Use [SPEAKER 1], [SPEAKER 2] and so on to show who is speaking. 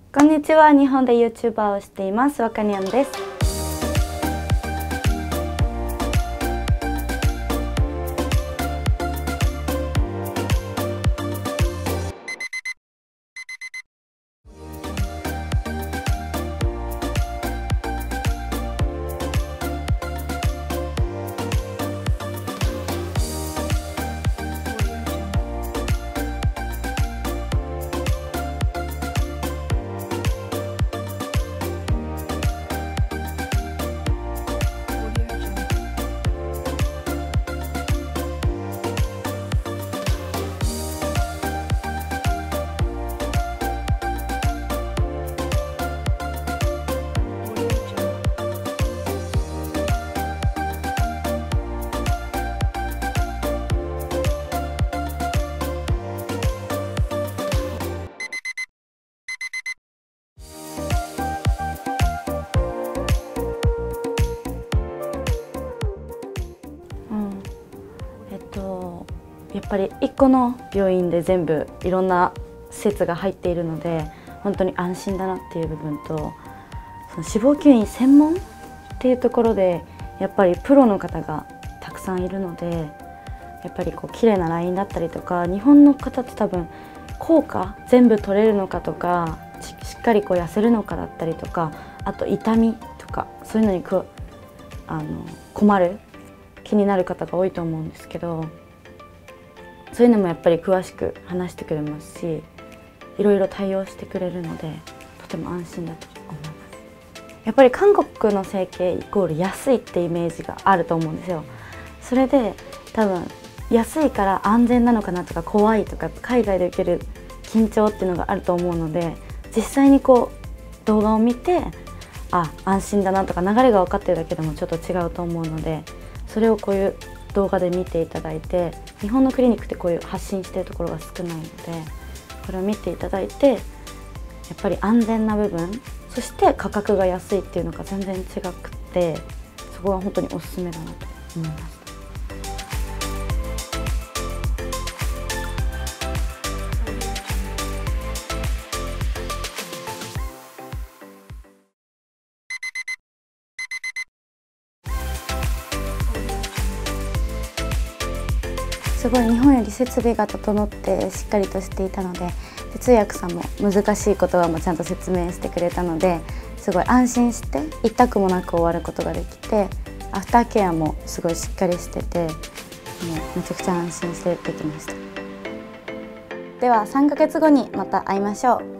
[SPEAKER 1] こんにちは。日本で YouTuber をしています若にゃんです。やっぱり1個の病院で全部いろんな施設が入っているので本当に安心だなっていう部分と、その脂肪吸引専門っていうところでやっぱりプロの方がたくさんいるので、やっぱりこう綺麗なラインだったりとか、日本の方って多分効果全部取れるのかとか、しっかりこう痩せるのかだったりとか、あと痛みとかそういうのに困る気になる方が多いと思うんですけど、そういうのもやっぱり詳しく話してくれますし、いろいろ対応してくれるのでとても安心だと思います。やっぱり韓国の整形イコール安いってイメージがあると思うんですよ。それで多分安いから安全なのかなとか怖いとか、海外で受ける緊張っていうのがあると思うので、実際にこう動画を見て安心だなとか流れが分かってるだけでもちょっと違うと思うので、それをこういう動画で見ていただいて、日本のクリニックってこういう発信しているところが少ないので、これを見ていただいて、やっぱり安全な部分、そして価格が安いっていうのが全然違くて、そこが本当におすすめだなと思いました。すごい日本より設備が整ってしっかりとしていたので、通訳さんも難しい言葉もちゃんと説明してくれたので、すごい安心して痛くもなく終わることができて、アフターケアもすごいしっかりしてて、もうめちゃくちゃ安心してできました。では3ヶ月後にまた会いましょう。